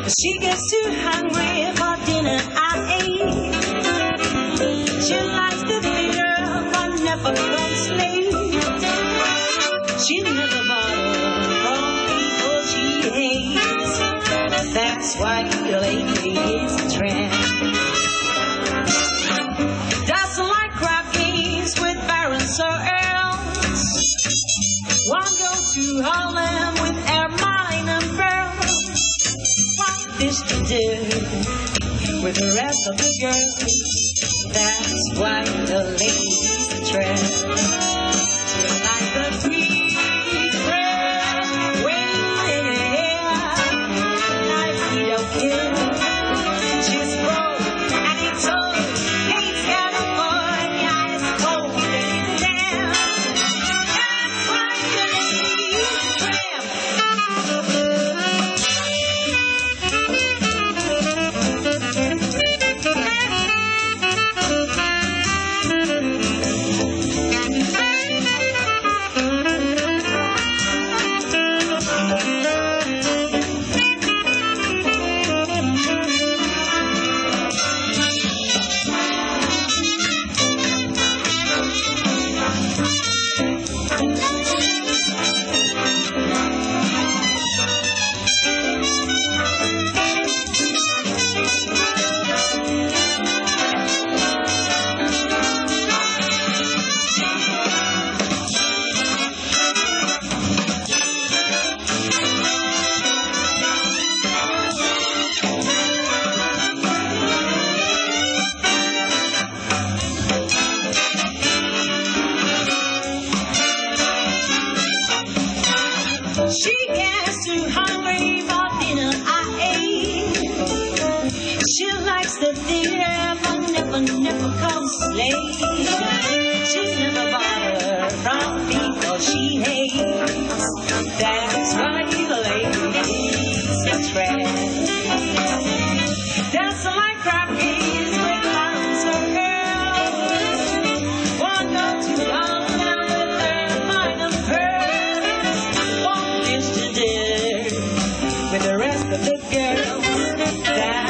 She gets too hungry for dinner, I ate. She likes the theater, but never comes late. She never bothers from people she hates. That's why lately is a trend. Doesn't like crap games with barons or earls. Won't go to Harlem with Ermine and Pearl. What is to do with the rest of the girls? That's why the ladies a trend. She likes the free bread, waiting in the air. Life we don't care. She's broke and it's old. Hates California, it's cold and it's damn. That's why the ladies a trend. She gets too hungry for dinner, I ate. She likes the theater, but never comes late. She's never bothered from people she hates. That's why the ladies a trend. Doesn't like crap games with barons or girls. Won't go to London with their fine and pearls. Won't dish to dinner with the rest of the girls.